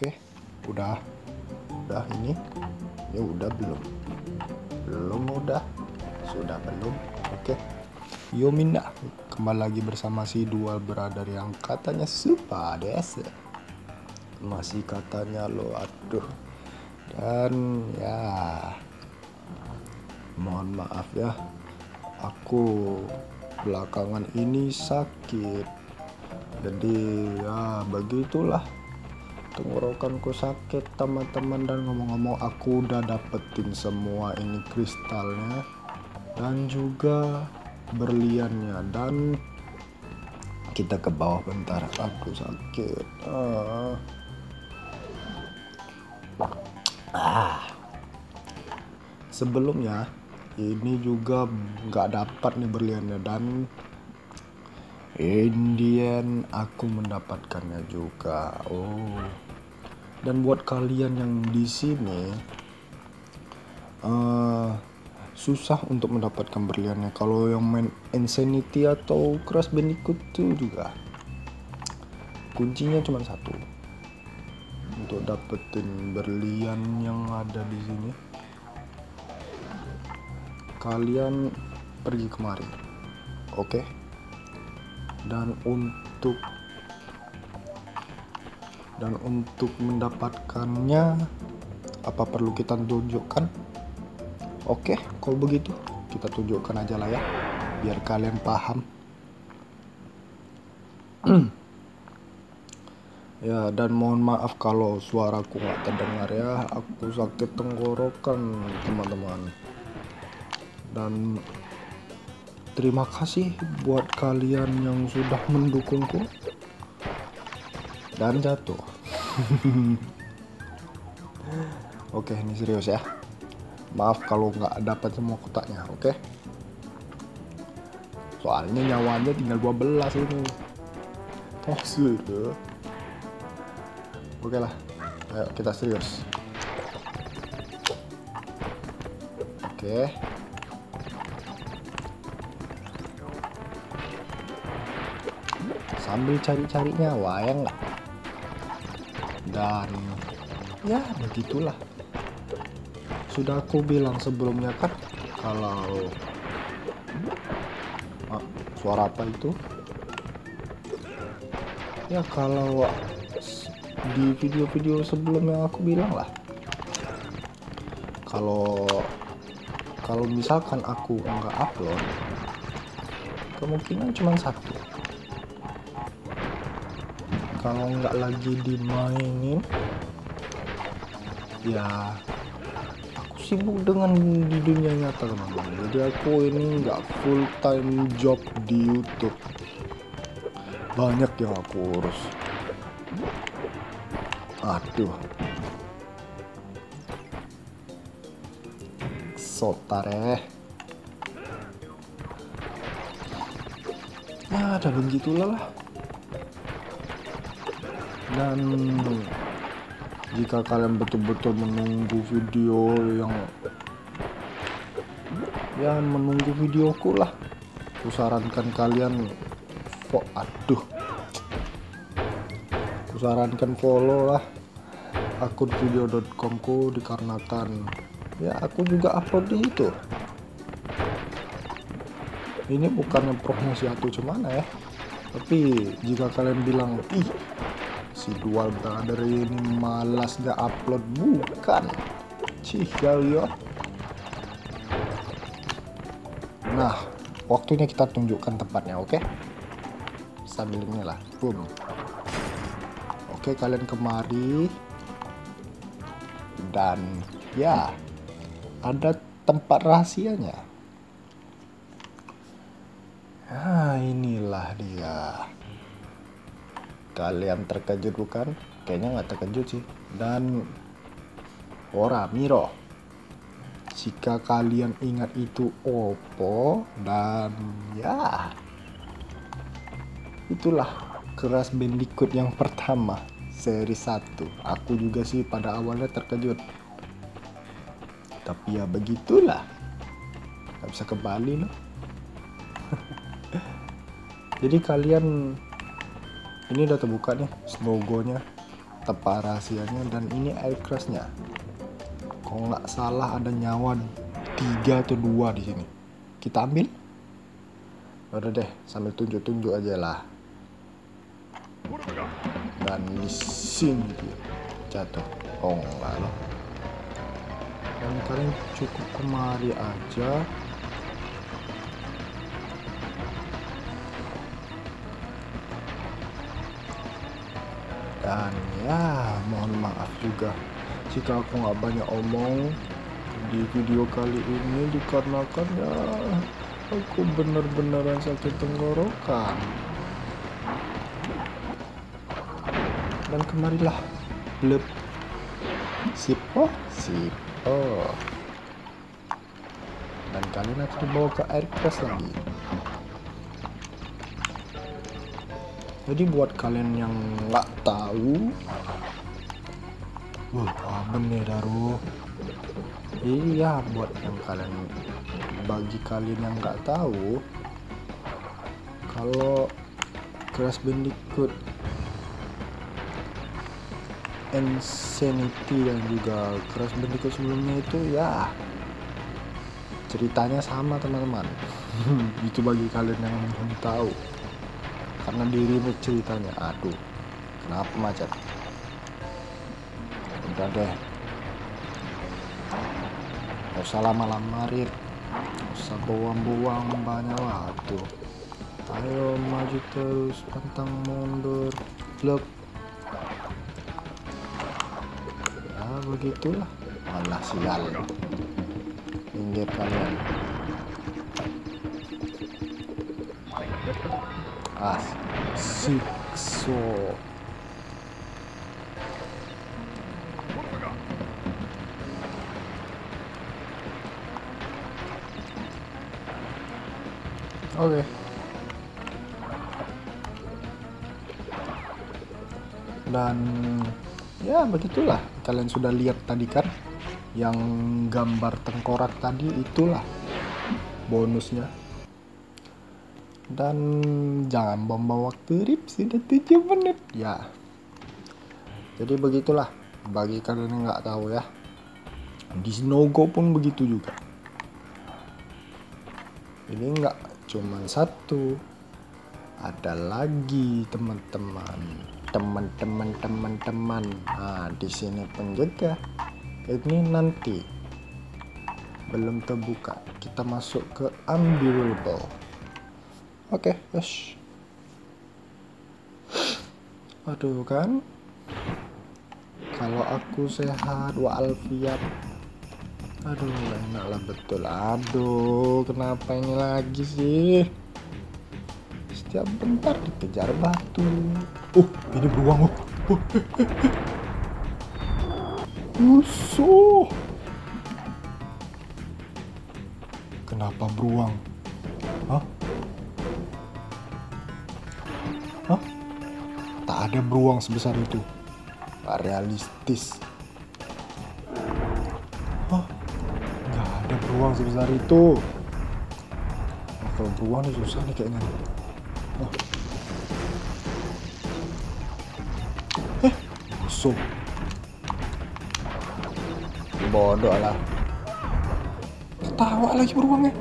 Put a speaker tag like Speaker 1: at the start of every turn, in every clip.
Speaker 1: Oke, udah ini. Ya udah belum? Belum udah. Sudah belum? Oke. Yo Minda, kembali lagi bersama si Dual Brother yang katanya supa desa. Masih katanya lo, aduh. Dan ya, mohon maaf ya, aku belakangan ini sakit. Jadi ya begitulah, tenggorokanku sakit teman-teman. Dan ngomong-ngomong, aku udah dapetin semua ini kristalnya dan juga berliannya. Dan kita ke bawah bentar, aku sakit. Sebelumnya ini juga nggak dapat nih berliannya, dan Indian aku mendapatkannya juga. Dan buat kalian yang di sini susah untuk mendapatkan berliannya. Kalau yang main Insanity atau Crash Bandicoot tuh juga kuncinya cuma satu untuk dapetin berlian yang ada di sini. Kalian pergi kemari, oke? Dan untuk mendapatkannya, apa perlu kita tunjukkan? Oke, kalau begitu kita tunjukkan aja lah ya, biar kalian paham. Ya, dan mohon maaf kalau suaraku nggak terdengar ya, aku sakit tenggorokan teman-teman. Dan terima kasih buat kalian yang sudah mendukungku dan jatuh. Oke, ini serius ya. Maaf kalau nggak dapat semua kotaknya, oke? Soalnya nyawanya tinggal 12 ini. Sudah. Oke lah, ayo kita serius. Oke. Sambil cari-cari nyawa ya enggak. Dan ya begitulah, sudah aku bilang sebelumnya kan, kalau suara apa itu ya, kalau di video-video sebelumnya aku bilang lah, kalau misalkan aku nggak upload, kemungkinan cuma satu. Kalau nggak lagi dimainin, ya aku sibuk dengan di dunia nyata teman-teman. Jadi aku ini nggak full time job di YouTube, banyak yang aku urus. Aduh, sotare ya, ada begitulah lah. Dan jika kalian betul-betul menunggu video menunggu videoku lah, aku sarankan kalian follow lah akun video.com ku, dikarenakan ya aku juga upload di itu. Ini bukannya promosi atau cuman ya, tapi jika kalian bilang, ih si Dual Brother ini malas gak upload, bukan ya. Nah, waktunya kita tunjukkan tempatnya, oke? Sambil ini lah, boom. Oke, kalian kemari. Dan ya, ada tempat rahasianya. Nah, inilah dia. Kalian terkejut bukan? Kayaknya nggak terkejut sih. Dan ora miro, jika kalian ingat itu opo, dan ya itulah Crash Bandicoot yang pertama, seri 1. Aku juga sih pada awalnya terkejut, tapi ya begitulah, nggak bisa kembali loh. Jadi kalian, ini udah terbuka nih logonya. tempat rahasianya, dan ini air crushnya. Kalau nggak salah ada nyawa 3 atau 2 di sini. Kita ambil. Udah deh, sambil tunjuk-tunjuk aja lah. Dan di sini dia jatuh. Oh enggak loh. Dan kalian cukup kemari aja. Dan ya, mohon maaf juga jika aku nggak banyak omong di video kali ini, dikarenakan ya aku bener-beneran sakit tenggorokan. Dan kemarilah, blep, sipo. Dan kalian akan dibawa ke air crush lagi. Jadi buat kalian yang nggak tahu, apa nih Daru? Iya, bagi kalian yang nggak tahu, kalau Crash Bandicoot Insanity dan juga Crash Bandicoot sebelumnya itu ya ceritanya sama teman-teman. Itu bagi kalian yang belum tahu, karena di remake ceritanya. Aduh, kenapa macet? Udah deh, gak usah lama-lama, Rit. Gak usah buang-buang banyak waktu. Ayo maju terus, pantang mundur, blok. Ya begitulah. Malah sial, minggir kalian. Sikso. Oke. Dan ya begitulah, kalian sudah lihat tadi kan yang gambar tengkorak tadi, itulah bonusnya. Dan jangan buang waktu, Rip, sudah 7 menit ya. Jadi begitulah, bagi kalian yang nggak tahu ya, di Snogo pun begitu juga. Ini nggak cuman satu, ada lagi teman-teman. Nah, di sini pun juga. Ini nanti belum terbuka, kita masuk ke unbearable. Oke, yes. Aduh kan, kalau aku sehat walafiat, aduh enaklah betul. Aduh, kenapa ini lagi sih? Setiap bentar dikejar batu. Ini beruang. Musuh. Kenapa beruang? Hah? Tak ada beruang sebesar itu. Gak realistis. Gak ada beruang sebesar itu. Kalau beruang ini susah nih kayaknya. Musuh. Bodoh lah. Ketawa lagi beruangnya.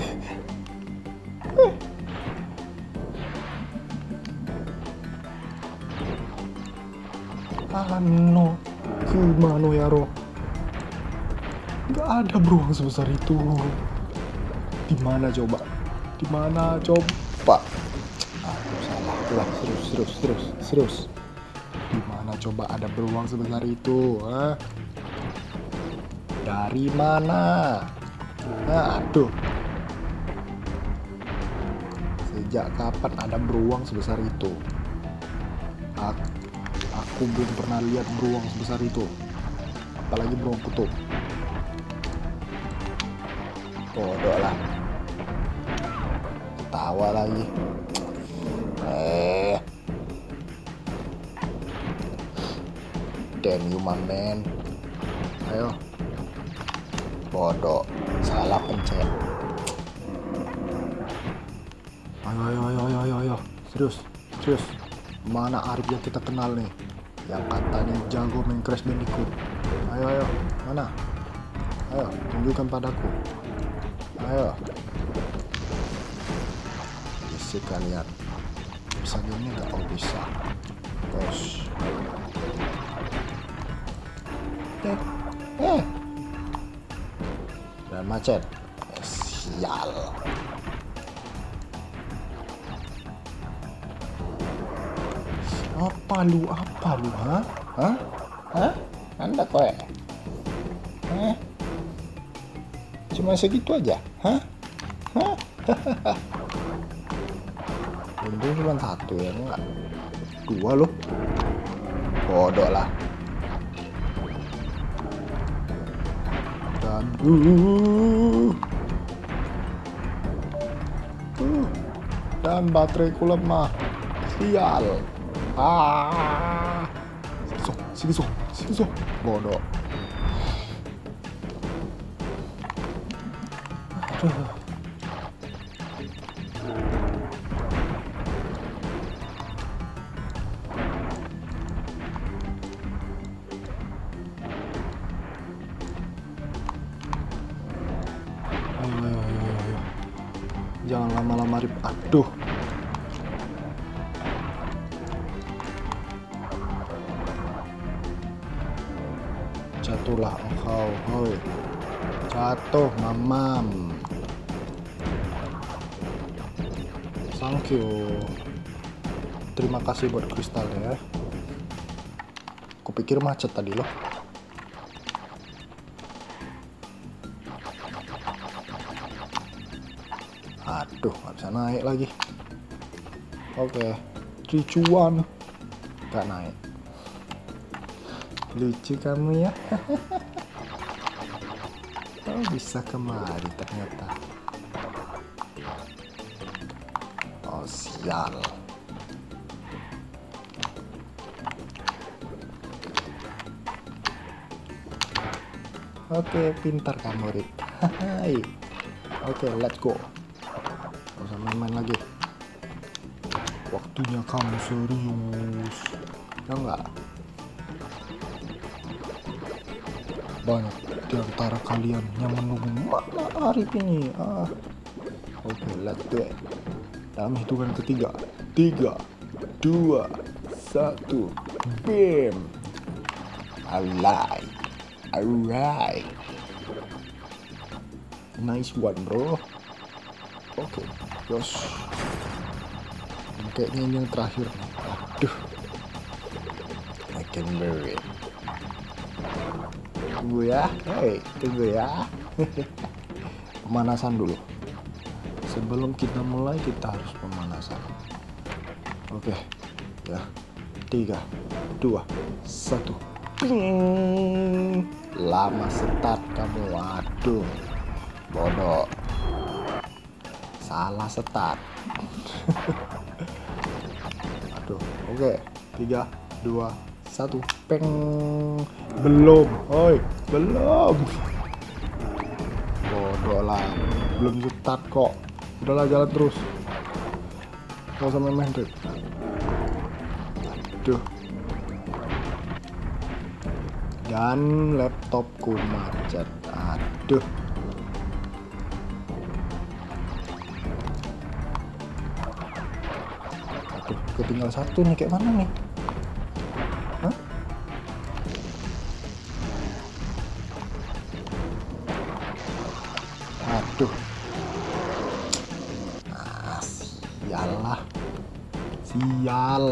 Speaker 1: No, kemana ya roh? Gak ada beruang sebesar itu. Di mana coba? Di mana coba? Salah lah. Serius. Di mana coba ada beruang sebesar itu? Dari mana? Aduh. Sejak kapan ada beruang sebesar itu? Aku belum pernah lihat beruang sebesar itu, apalagi beruang kutub. Bodoh lah, ketawa lagi. Damn you my man. Ayo. Bodoh, salah pencet. Ayo. Serius. Mana Arif yang kita kenal nih? yang katanya jago main Crash Bandicoot. Ayo, mana? Ayo, tunjukkan padaku. Ayo. Isi kalian. Bisa gini nggak? Oh bisa. Bos. Dan macet. Sial. Apa lu, ha? Hah? Anda kowe? Cuma segitu aja, hah? Untung cuma satu ya, enggak? Dua loh. Bodoh lah. Dan bateraiku lemah. Sial. Sigiso. Bodoh. Ayo. Jangan lama-lama rip. Aduh. Jatuhlah engkau, hoi. Jatuh, mamam. Thank you. Terima kasih buat kristal ya. Kupikir macet tadi loh. Aduh, nggak bisa naik lagi. Oke, ricuan. Nggak naik. Lucu kamu ya. Oh, bisa kemari ternyata. Oh, sial. Oke, pintar kamu, Rip. Hai. Oke, let's go. Gak usah main-main lagi. Waktunya kamu serius. Ya enggak? Banyak di antara kalian yang menunggu mana Arif ini. Oke, let's do it. Dalam hitungan ketiga. 3, 2, 1. Bam. Alright. Nice one, bro. Oke, terus kayaknya ini yang terakhir. Aduh, I can bear it. Tunggu ya. Pemanasan dulu. Sebelum kita mulai, kita harus pemanasan. Oke, ya. 3, 2, 1. Ping. Lama start kamu. Waduh, bodoh. Salah start. Aduh, oke. 3, 2, 1. Peng. Belum. Bodoh lah. Belum start kok. Udahlah, jalan terus. Gak usah main-main, Rip. Aduh. Dan laptopku macet. Aduh. Ketinggal satu nih, kayak mana nih? Hah? Aduh. Sial.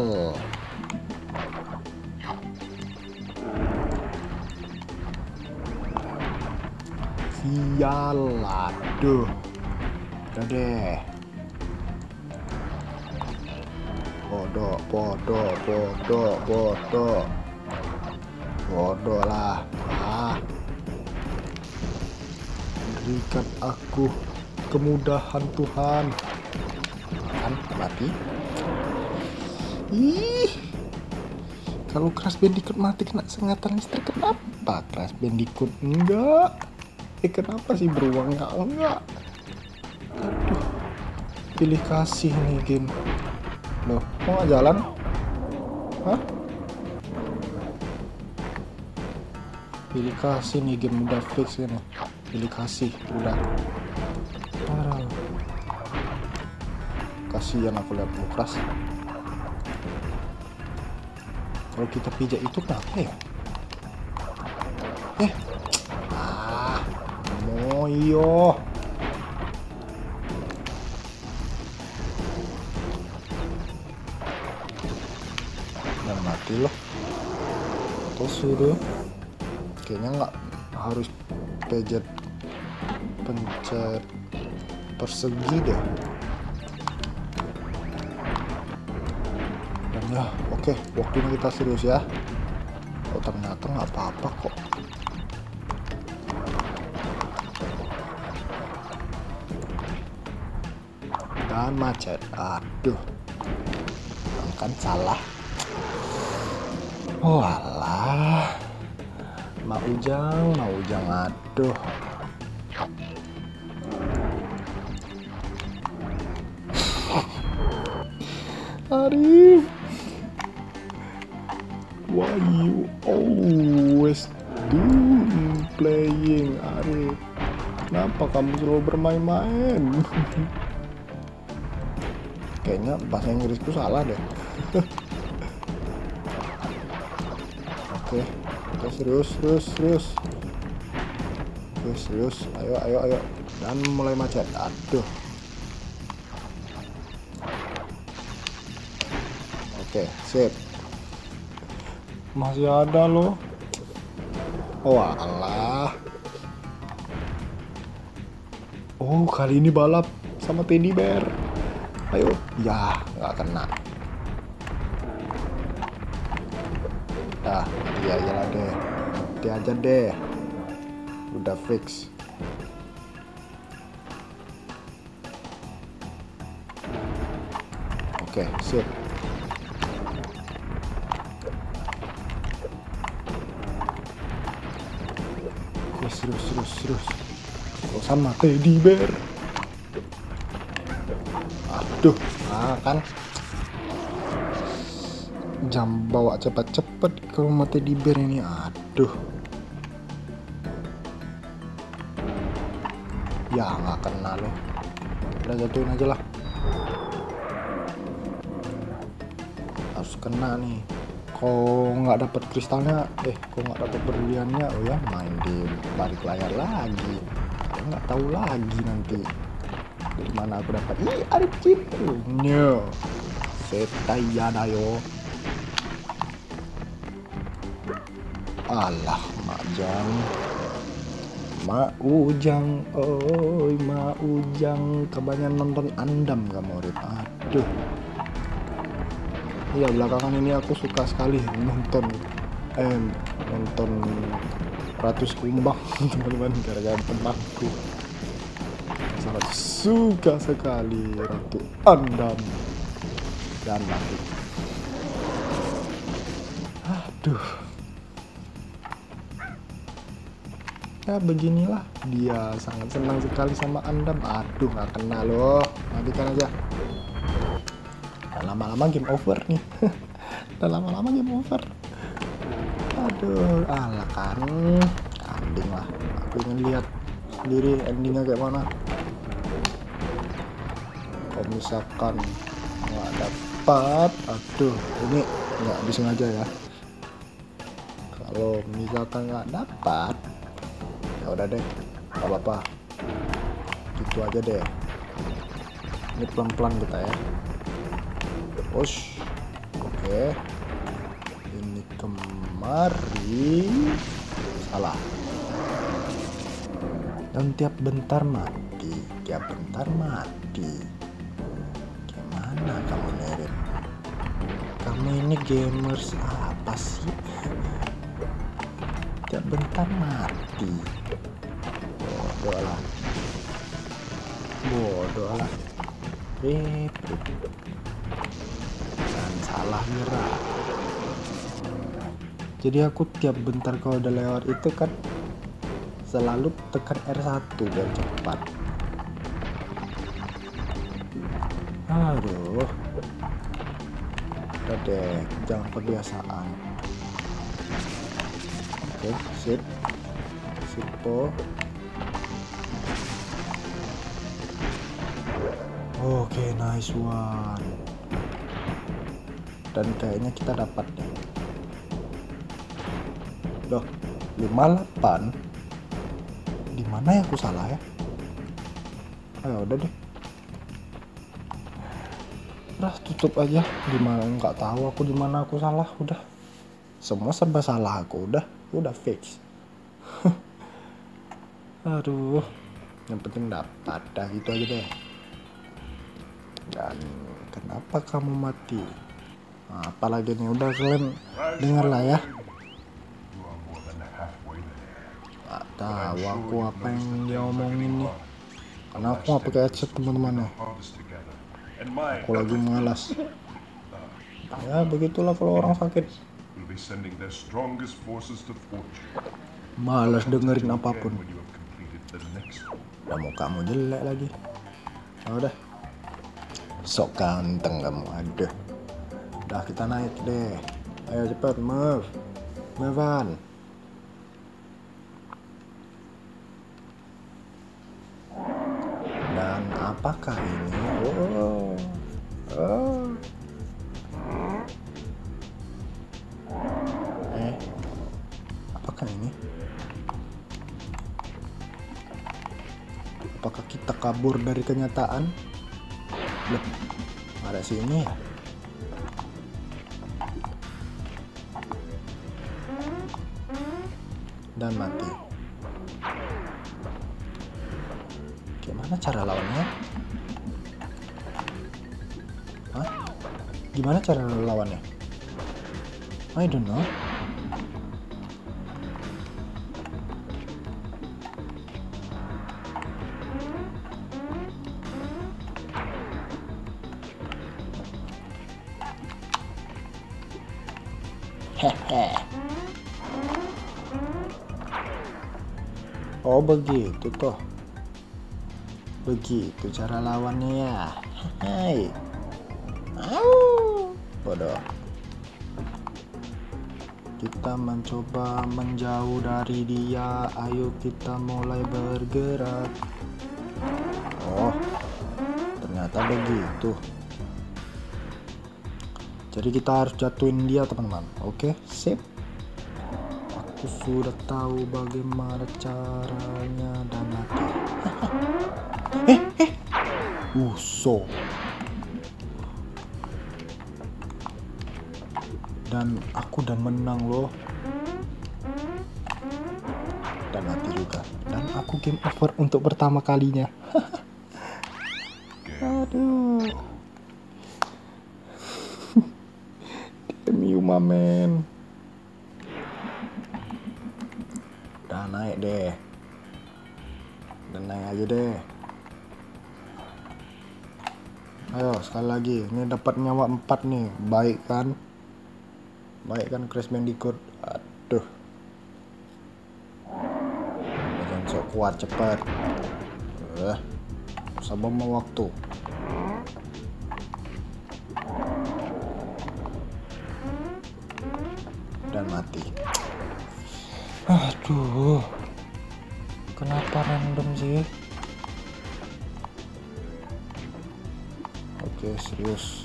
Speaker 1: Aduh. Udah deh. Bodoh lah. Berikan aku kemudahan, Tuhan. Kan mati. Kalau Crash Bandicoot mati kena sengatan listrik, kenapa Crash Bandicoot enggak? Kenapa sih beruang enggak? Aduh, pilih kasih nih game. Loh, mau nggak jalan? Hah? Pilih kasih nih, game udah fix ini. Pilih kasih, udah. Parah. Kasihan aku lihat Lukas. Kalau kita pijak itu kenapa ya? Moyo. Dan mati loh. Atau suruh. Kayaknya nggak harus pencet persegi deh. Dan ya oke, waktunya kita serius ya. Oh ternyata nggak apa-apa kok. Dan macet, aduh kan salah. Oh alah, mau ujang, aduh. Arif, why you always do playing, Arif? Kenapa kamu selalu bermain-main? Kayaknya bahasa Inggrisku salah deh. Oke, serius. Ayo. Dan mulai macet. Aduh. Oke, sip. Masih ada loh. Oh alah. Oh, kali ini balap sama teddy bear. Ayo, ya nggak kena. Nanti aja deh. Udah fix. Oke, sip. Serius. Kok sama teddy bear? Aduh, kan jam bawa cepet-cepet ke rumah teddy bear ini. Aduh, ya nggak kena loh. Udah jatuhin aja lah. Harus kena nih. Kok nggak dapet kristalnya, kok nggak dapet berliannya, oh ya main di balik layar lagi. Nggak tahu lagi nanti dari mana aku dapat. Ada chip. No, setaya yo. Alah, Mak Ujang, Mak Ujang, kebanyakan nonton Andam kamu, Rip. Aduh. Iya, belakangan ini aku suka sekali nonton Ratus Kumbang, teman-teman, gara-gara temanku. Sangat suka sekali Ratu Andam dan mati. Aduh. Ya beginilah, dia sangat senang sekali sama Andam. Aduh, nggak kena loh. Matikan aja. Dan lama-lama game over nih. Aduh, alah kan kambing lah. Aku ingin lihat sendiri endingnya kayak mana. Kalau misalkan nggak dapat, aduh, ini nggak disengaja ya. Kalau misalkan nggak dapat, ya udah deh, nggak apa-apa. Gitu aja deh. Ini pelan-pelan kita ya. Push. Oke. Ini kemari. Salah. Dan tiap bentar mati. Gimana kamu, Nerin? Kamu ini gamers apa sih? Tiap bentar mati. Bodoh lah. Dan salah gerak. Jadi aku tiap bentar kalau udah lewat itu kan selalu tekan R1 biar cepat. Aduh, udah deh, jangan kebiasaan. Oke, sip. Sipo. Oke, nice one. Dan kayaknya kita dapat nih. Loh, 58. Di mana ya aku salah ya? Ayo udah deh. Udah tutup aja. Dimana nggak tahu aku di mana aku salah. Udah. Semua serba salah aku. Udah fix. Aduh. Yang penting dapat. Dah gitu aja deh. Dan kenapa kamu mati? Nah, apalagi nih, udah kalian dengar lah ya. Gak tahu aku apa yang dia omongin nih. Karena aku gak pakai headset teman-teman ya. Aku lagi malas. Ya begitulah kalau orang sakit. Malas dengerin apapun. Udah mau kamu jelek lagi. Ya udah. Sok ganteng kamu, aduh. Udah kita naik deh. Ayo cepat, move on. Dan apakah ini? Apakah ini? Apakah kita kabur dari kenyataan? Loh, ada sini ya? Dan mati. Gimana cara lawannya? Hah? Gimana cara lawannya? I don't know. Hehe. Oh begitu toh. Begitu cara lawannya ya. Hai. Bodoh. Kita mencoba menjauh dari dia. Ayo kita mulai bergerak. Oh, ternyata begitu. Jadi kita harus jatuhin dia teman-teman. Oke, sip. Aku sudah tahu bagaimana caranya dan mati. So. Dan aku dan menang loh. Dan mati juga. Dan aku game over untuk pertama kalinya. Aduh. Damn you, my man. Udah naik deh. Dan naik aja deh. Ayo sekali lagi. Ini dapat nyawa 4 nih. Baik kan? Baik kan Crash Bandicoot. Aduh. Jangan sok kuat, cepat. Sabar mau waktu. Dan mati. Aduh. Kenapa random sih? Oke, serius.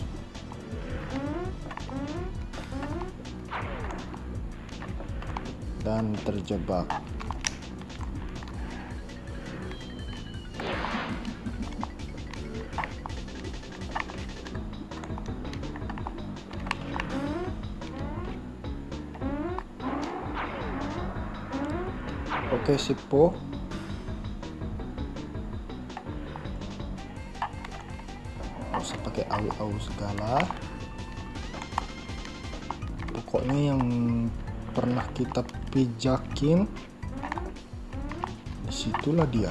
Speaker 1: Dan terjebak. Oke, Sipo. Gak usah pakai au-au segala. Pokoknya yang pernah kita pijakin, disitulah dia.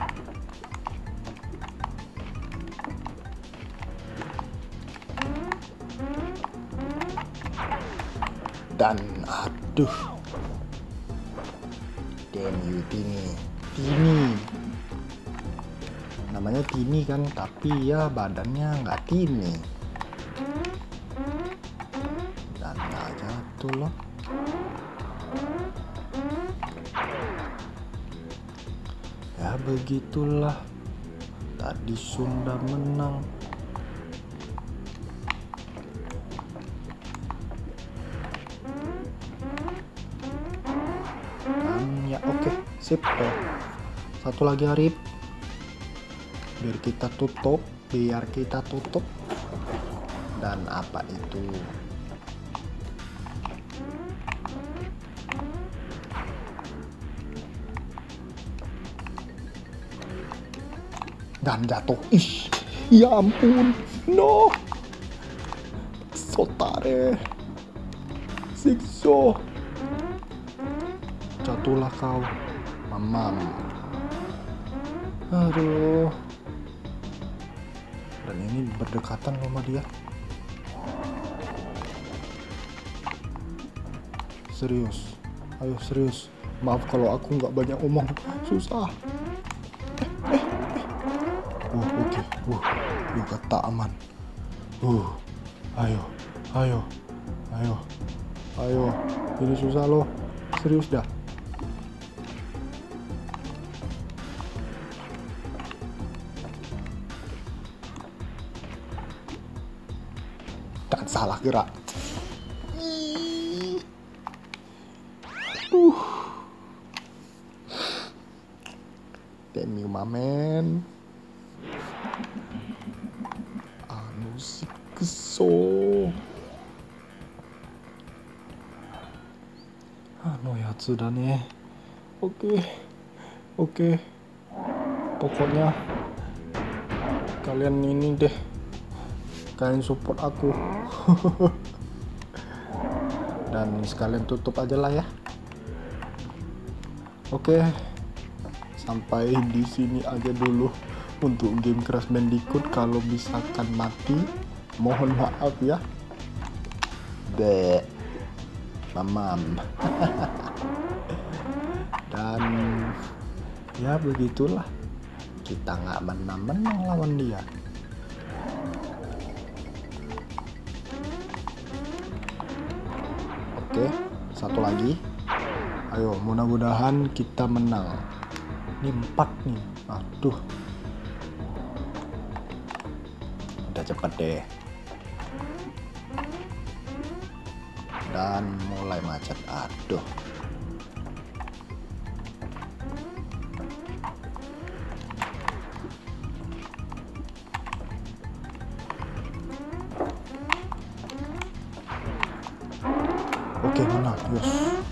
Speaker 1: Dan aduh. Damn you, Tini. Namanya Tini kan, tapi ya badannya nggak Tini. Dan nggak jatuh loh. Ya begitulah, tadi Sunda menang. Dan ya oke, sip. Satu lagi Arif. Biar kita tutup. Dan apa itu? Dan jatuh. Ih, ya ampun. No. Sotare. Sikso. Jatuhlah kau. Mamam. Aduh. Dan ini berdekatan sama dia. Serius. Ayo serius. Maaf kalau aku nggak banyak omong. Susah. Oke. Yuk kata aman. Ayo. Ini susah loh. Serius dah. Dan salah gerak. Damn you, my man. Anu si keso. Anu ya sudah nih. Oke. Pokoknya kalian ini deh. Kalian support aku. Dan sekalian tutup aja lah ya. Oke. Sampai di sini aja dulu untuk game Crash Bandicoot. Kalau misalkan mati, mohon maaf ya. Mamam. Dan ya begitulah, kita nggak menang-menang lawan dia. Oke, satu lagi. Ayo, mudah-mudahan kita menang. Ini 4 nih. Aduh. Udah cepet deh. Dan mulai macet. Aduh. Oke, menang. Yes.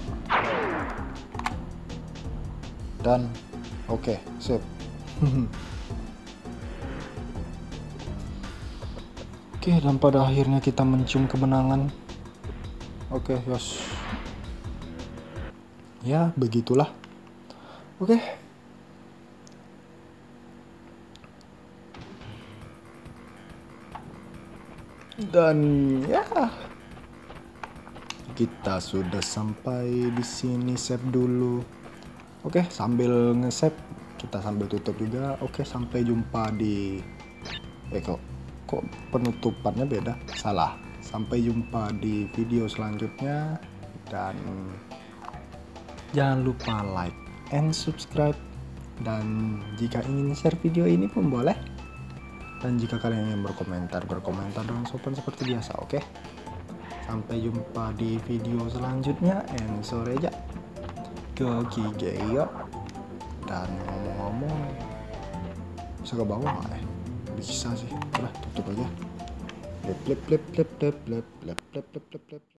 Speaker 1: Dan oke, sip. Oke, dan pada akhirnya kita mencium kemenangan. Oke, yes. Ya, begitulah. Oke. Dan ya, kita sudah sampai di sini. Save dulu. Oke, sambil nge-save kita sambil tutup juga. Oke, sampai jumpa di kok penutupannya beda, salah. Sampai jumpa di video selanjutnya, dan jangan lupa like and subscribe, dan jika ingin share video ini pun boleh, dan jika kalian ingin berkomentar dengan sopan seperti biasa. Oke, sampai jumpa di video selanjutnya. And sore aja Gokigeyo. Dan ngomong-ngomong, bisa ke bawah nggak ya? Bisa sih. Udah tutup aja. Lep.